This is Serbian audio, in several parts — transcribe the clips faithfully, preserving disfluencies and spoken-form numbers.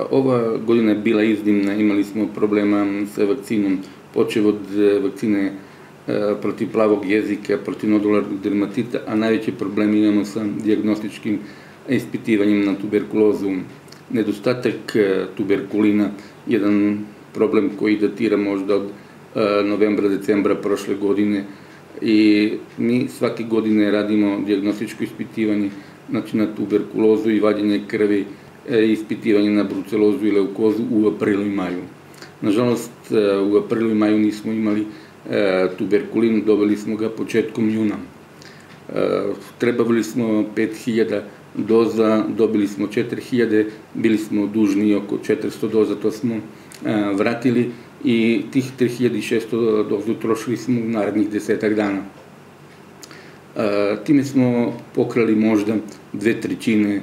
Ova godina je bila iznimna, imali smo problema sa vakcinom, počev od vakcine protiv plavog jezika, protiv nodularnog dermatita, a najveće probleme imamo sa dijagnostičkim ispitivanjem na tuberkulozu. Nedostatak tuberkulina, jedan problem koji datira možda od novembra, decembra prošle godine, i mi svake godine radimo dijagnostičko ispitivanje znači na tuberkulozu i vađenje krvi, ispitivanje na brucelozu i leukozu u aprilu i maju. Nažalost, u aprilu i maju nismo imali tuberkulin, dobili smo ga početkom juna. Trebali smo pet hiljada doza, dobili smo četiri hiljade, bili smo dužni oko četiristo doza, to smo vratili i tih tri hiljade šesto doza utrošili smo u narednih desetak dana. Time smo pokrali možda dve trećine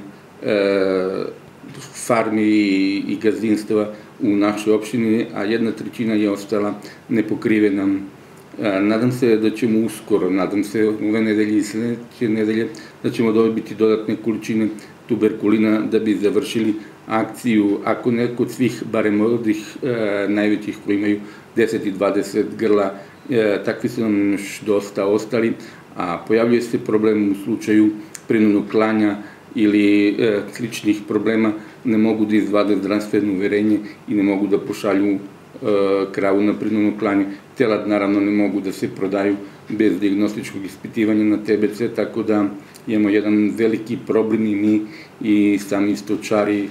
farmi i gazdinstva u našoj opštini, a jedna trećina je ostala nepokrivena. Nadam se da ćemo uskoro, nadam se ove nedelje i sledeće nedelje, da ćemo dobiti dodatne količine tuberkulina da bi završili akciju, ako ne kod svih, barem od ovih najvećih koji imaju deset i dvadeset grla, takvi su nam još dosta ostali, a pojavljuje se problem u slučaju prinudnog klanja ili sličnih problema, ne mogu da izvade zdravstveno uverenje i ne mogu da pošalju kravu na prinudno klanje. Telad naravno ne mogu da se prodaju bez dijagnostičkog ispitivanja na T B C, tako da imamo jedan veliki problem i mi i sami stočari.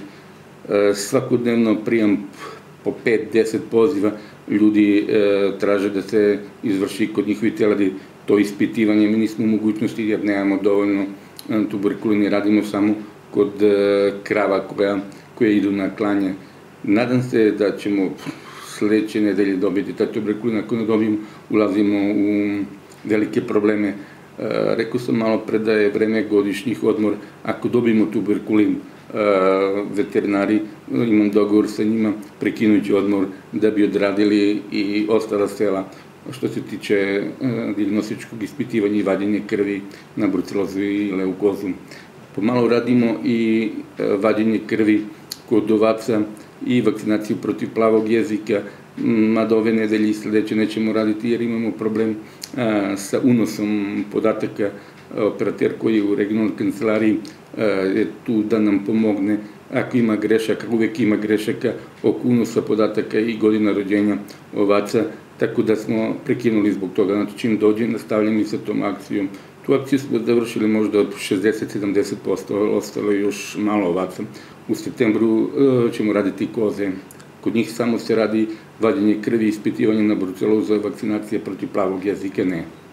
Svakodnevno prijam po pet do deset poziva, ljudi traže da se izvrši kod njihovi teladi to ispitivanje. Mi nismo u mogućnosti jer nemamo dovoljno tuberkulina i radimo samo kod krava koje idu na klanje. Nadam se da ćemo sledeće nedelje dobiti taj tuberkulin. Ako ne dobijemo, ulazimo u velike probleme. Rekao sam malo pre da je vreme godišnjih odmora. Ako dobijemo tuberkulin, veterinari, imam dogovor sa njima, prekinući odmor da bi odradili i ostala sela što se tiče dijagnostičkog ispitivanja i vađenja krvi na brucelozu i leukozu. Pomalo radimo i vađenje krvi kod ovaca i vakcinaciju protiv plavog jezika, mada ove nedelje i sledeće nećemo raditi jer imamo problem sa unosom podataka. Operater koji je u regionalnoj kancelariji je tu da nam pomogne ako ima grešaka, uvek ima grešaka oko unosa podataka i godina rođenja ovaca, tako da smo prekinuli zbog toga. Znači, čim dođe, nastavljamo i sa tom akcijom. Tu akciju smo završili možda od šezdeset do sedamdeset posto, ostalo je još malo ovaca. U septembru ćemo raditi koze. Kod njih samo se radi vađenje krvi, ispitivanje na brucelozu, vakcinacija protiv plavog jezika ne.